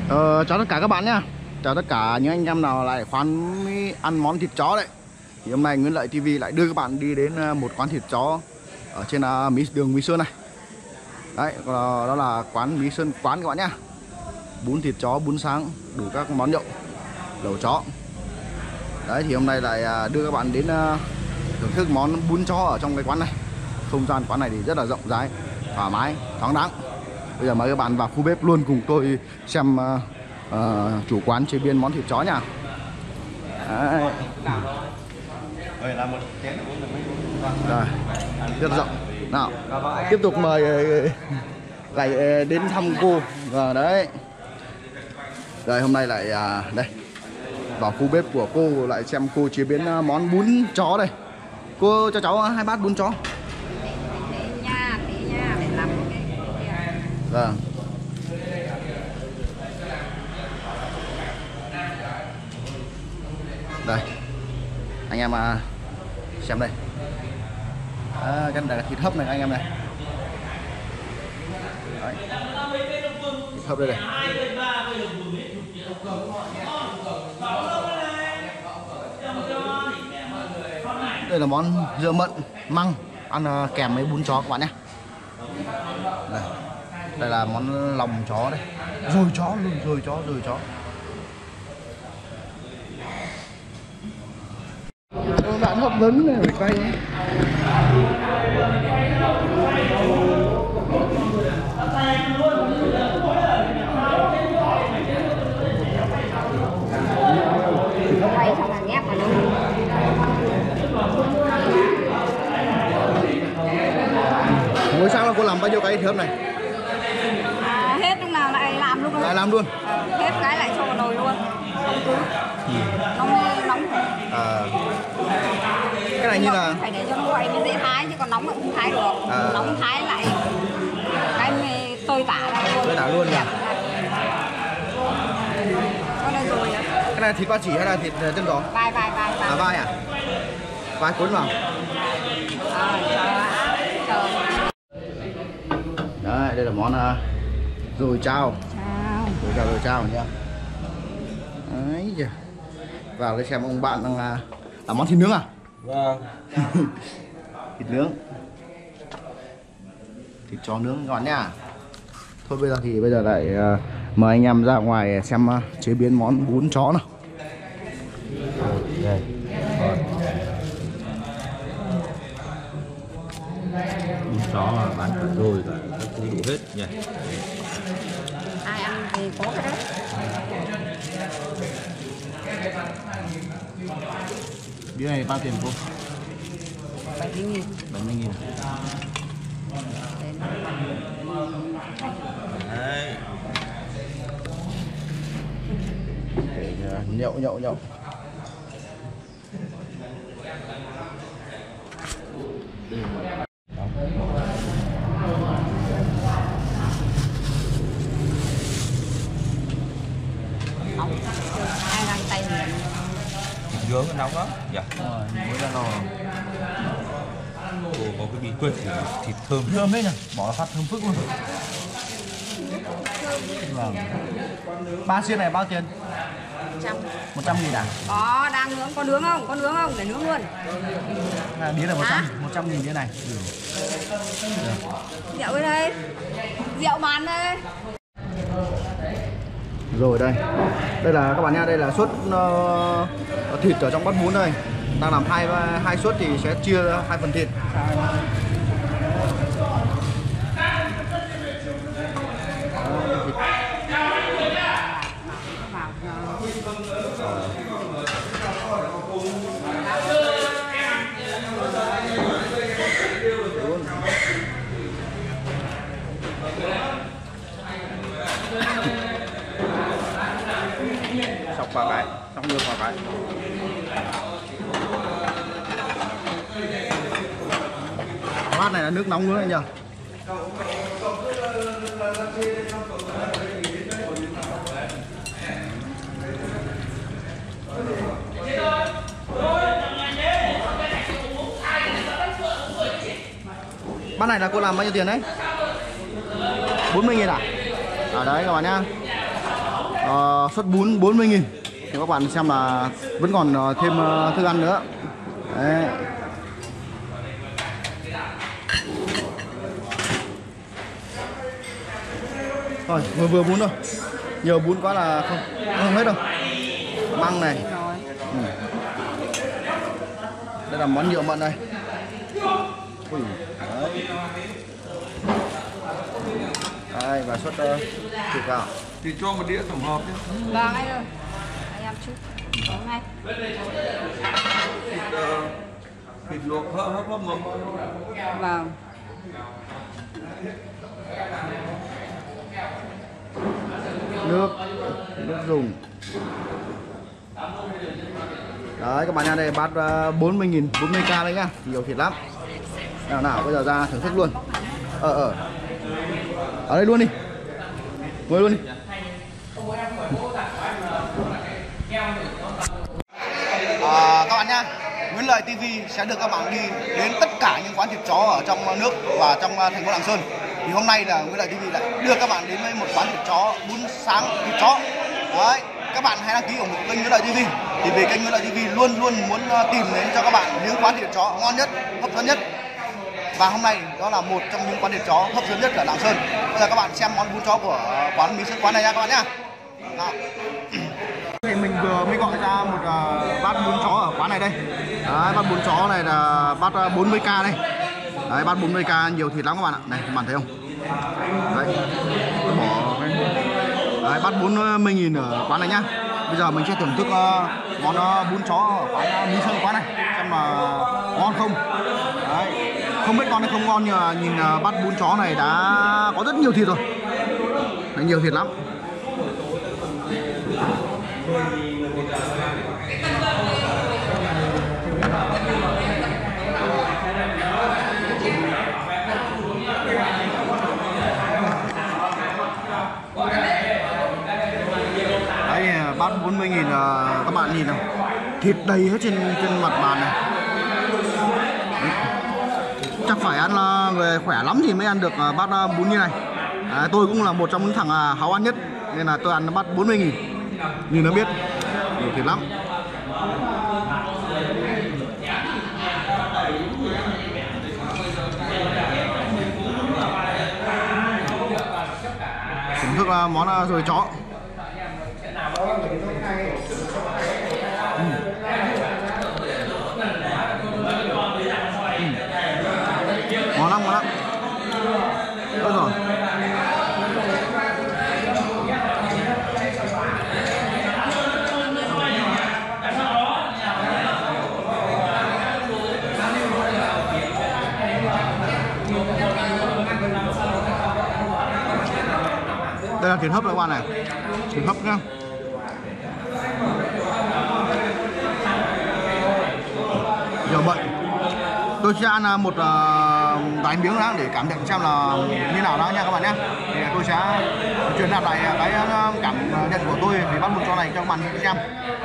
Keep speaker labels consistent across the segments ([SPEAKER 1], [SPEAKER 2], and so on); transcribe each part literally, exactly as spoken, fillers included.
[SPEAKER 1] Ờ, chào tất cả các bạn nhé. Chào tất cả những anh em nào lại khoán ăn món thịt chó đấy. Thì hôm nay Nguyễn Lợi ti vi lại đưa các bạn đi đến một quán thịt chó ở trên đường Mỹ Sơn này. Đấy, đó là quán Mỹ Sơn quán các bạn nhé. Bún thịt chó, bún sáng, đủ các món nhậu, lẩu chó. Đấy, thì hôm nay lại đưa các bạn đến thưởng thức món bún chó ở trong cái quán này. Không gian quán này thì rất là rộng rãi, thoải mái, thoáng đãng. Bây giờ mời các bạn vào khu bếp luôn cùng tôi xem uh, uh, chủ quán chế biến món thịt chó nha. Đấy. Rồi, rất rộng. Nào, tiếp tục mời lại đến thăm cô. Rồi đấy. Rồi hôm nay lại uh, đây vào khu bếp của cô lại xem cô chế biến món bún chó đây. Cô cho cháu hai bát bún chó. Vâng. Đây anh em à, xem đây à, cái này là thịt hấp này anh em này. Đấy. Thịt hấp đây này. Đây là món dưa mận măng ăn kèm với bún chó các bạn nhé. Đây. Đây là món lòng chó đây. Rồi chó luôn, rồi chó, rồi chó. Bạn hấp dẫn này, phải quay nhé.
[SPEAKER 2] Quay xong là ghép vào nó.
[SPEAKER 1] Mỗi sáng là cô làm bao nhiêu cái thơm này?
[SPEAKER 2] À, hết lúc nào lại làm luôn.
[SPEAKER 1] Lại làm luôn?
[SPEAKER 2] À, hết cái lại cho vào nồi luôn. Không cứ. Ừ. Nóng nóng rồi.
[SPEAKER 1] À. Cái này như là
[SPEAKER 2] phải để cho nguội mới dễ thái, chứ còn nóng cũng không thái được. À. Nóng thái lại cái tơi tả ra luôn.
[SPEAKER 1] Tơi tả luôn nhỉ?
[SPEAKER 2] Cái này rồi.
[SPEAKER 1] Cái này thịt ba chỉ hay là thịt chân giò?
[SPEAKER 2] Vai vai vai.
[SPEAKER 1] À vai à? Vai cuốn vào.
[SPEAKER 2] À, chờ.
[SPEAKER 1] Đấy, đây là món uh, dồi chao.
[SPEAKER 2] Chao.
[SPEAKER 1] Dồi chao, dồi chao nhá. Đấy kìa. Vào đây xem ông bạn đang uh, làm món thịt nướng à?
[SPEAKER 3] Vâng.
[SPEAKER 1] Thịt nướng. Thịt chó nướng các bạn nhá. Thôi bây giờ thì bây giờ lại uh, mời anh em ra ngoài xem uh, chế biến món bún chó nào. Đây.
[SPEAKER 3] Bún chó mà bán cả rồi cả các thứ đủ hết nhỉ.
[SPEAKER 2] Ai ăn thì có cái đấy.
[SPEAKER 1] Đĩa này bao tiền cô?
[SPEAKER 2] bảy mươi nghìn.
[SPEAKER 1] bảy mươi nghìn.
[SPEAKER 3] Đấy.
[SPEAKER 1] Để nhậu nhậu nhậu.
[SPEAKER 2] Nóng. Ai ăn tay miệng.
[SPEAKER 3] Thịt nướng nóng lắm nhỉ.
[SPEAKER 1] Rồi, mới ra lò.
[SPEAKER 3] Ồ, có cái bí quyết thì thịt thơm
[SPEAKER 1] Thơm đấy nhỉ, bỏ phát thơm phức luôn. Vâng. Ba xiên này bao tiền? một trăm nghìn à?
[SPEAKER 2] Có, đang nướng, có nướng không? Có nướng không? Để nướng luôn.
[SPEAKER 1] À, đĩa là một trăm, một trăm nghìn đĩa này. Ừ.
[SPEAKER 2] Rượu đây. Rượu bán đây.
[SPEAKER 1] Rồi đây. Đây là các bạn nha, đây là suất uh, thịt ở trong bát bún đây. Đang làm hai hai suất thì sẽ chia hai phần thịt. Sọc vào cái, xong nước vào cái. Bát này là nước nóng nữa anh nhỉ? Bát này là cô làm bao nhiêu tiền đấy? bốn mươi nghìn à? À đấy các bạn nhá. uh, suất bún bốn mươi nghìn. Thì các bạn xem là vẫn còn uh, thêm uh, thức ăn nữa. Đấy. Rồi, vừa vừa bún thôi. Nhiều bún quá là không, không hết đâu. Măng này. Ừ. Đây là món nhựa mận đây. Ui, đấy. Đây, và suất uh, thịt gạo.
[SPEAKER 4] Thì cho một đĩa tổng hợp nhé.
[SPEAKER 2] Vâng anh ơi. Anh em chút. Có ngay.
[SPEAKER 4] Thịt, uh, thịt luộc hấp hấp hấp một.
[SPEAKER 2] Vâng.
[SPEAKER 1] Nước, nước dùng. Đấy các bạn nha, đây bát uh, bốn mươi nghìn, bốn mươi k đấy nhá, nhiều thịt lắm. Nào nào, bây giờ ra thưởng thức luôn. Ờ ờ. Ở đây luôn đi. Ngồi luôn đi. À, các bạn nhá, Nguyễn Lợi ti vi sẽ đưa các bạn đi đến tất cả những quán thịt chó ở trong nước và trong thành phố Lạng Sơn. Thì hôm nay là Nguyễn Lợi ti vi lại đưa các bạn đến với một quán thịt chó bún sáng thịt chó. Đấy, các bạn hãy đăng ký ủng hộ kênh Nguyễn Lợi ti vi. Thì vì kênh Nguyễn Lợi ti vi luôn luôn muốn tìm đến cho các bạn những quán thịt chó ngon nhất, hấp dẫn nhất. Và hôm nay đó là một trong những quán thịt chó hấp dẫn nhất ở Lạng Sơn. Bây giờ các bạn xem món bún chó của quán Mì Sơn quán này nha các bạn nhá. Nào. Thì mình vừa mới gọi ra một uh, bát bún chó ở quán này đây. Đấy, bát bún chó này là bát uh, bốn mươi k đây. Đấy, bát bốn mươi k nhiều thịt lắm các bạn ạ. Này, các bạn thấy không? Đấy. Tôi bỏ cái... Đấy, bát bốn mươi nghìn ở quán này nhá. Bây giờ mình sẽ thưởng thức uh, món uh, bún chó ở quán uh, Mì Sơn quán này xem là ngon không. Đấy. Không biết ngon hay không ngon nhưng mà nhìn uh, bát bún chó này đã có rất nhiều thịt rồi. Đấy, nhiều thịt lắm. Đấy, bát bốn mươi nghìn các bạn nhìn nào, thịt đầy hết trên trên mặt bàn này. Đấy. Chắc phải ăn người khỏe lắm thì mới ăn được bát bún như này. Đấy, tôi cũng là một trong những thằng háo ăn nhất nên là tôi ăn bát bốn mươi nghìn. Nhìn nó biết nhiều thịt lắm. Thưởng thức là món rồi chó. Ừ. Ừ. Ngon lắm, ngon lắm. Tốt rồi. Đây là thịt hấp các bạn này, thịt hấp nhá. Nhiều mận. Tôi sẽ ăn một uh, vài miếng đã để cảm nhận xem là như nào đó nha các bạn nhé. Thì tôi sẽ truyền đạt lại cái cảm nhận của tôi về bát bún chó này cho các bạn xem.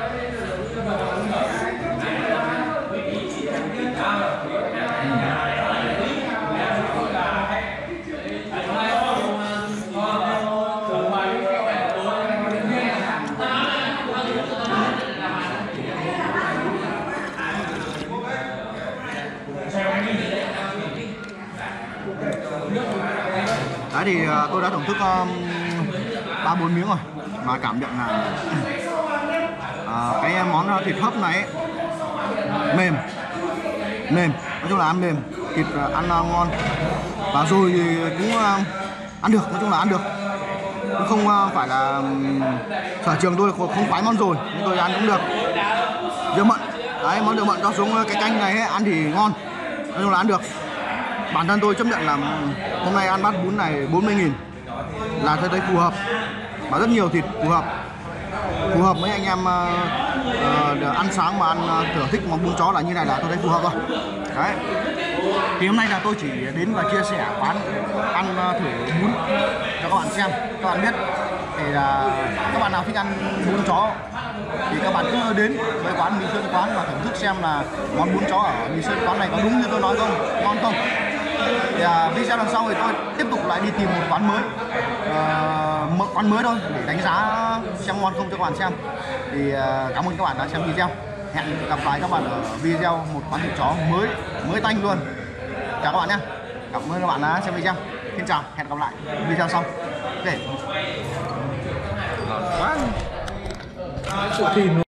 [SPEAKER 1] Đấy thì tôi đã thưởng thức ba bốn miếng rồi mà cảm nhận là à, cái món thịt hấp này ấy, mềm mềm nói chung là ăn mềm, thịt ăn ngon và rồi thì cũng ăn được, nói chung là ăn được, cũng không phải là sở trường tôi không khoái món rồi nhưng tôi ăn cũng được. Dưa mận đấy, món dưa mận cho xuống cái canh này ấy, ăn thì ngon, nói chung là ăn được. Bản thân tôi chấp nhận là hôm nay ăn bát bún này bốn mươi nghìn là tôi thấy phù hợp và rất nhiều thịt phù hợp phù hợp với anh em uh, uh, ăn sáng mà ăn uh, thưởng thích món bún chó là như này là tôi thấy phù hợp rồi. Đấy. Thì hôm nay là tôi chỉ đến và chia sẻ quán ăn uh, thử bún cho các bạn xem, các bạn biết. Thì là các bạn nào thích ăn bún chó thì các bạn cứ đến với quán Mì Sơn quán và thưởng thức xem là món bún chó ở Mì Sơn quán này có đúng như tôi nói không, ngon không. Thì uh, video lần sau thì tôi tiếp tục lại đi tìm một quán mới, uh, một quán mới thôi để đánh giá xem ngon không cho các bạn xem. Thì uh, cảm ơn các bạn đã xem video. Hẹn gặp lại các bạn ở video một quán thịt chó mới mới tanh luôn. Chào các bạn nhé. Cảm ơn các bạn đã xem video. Xin chào, hẹn gặp lại video sau. Ok.
[SPEAKER 3] Thịt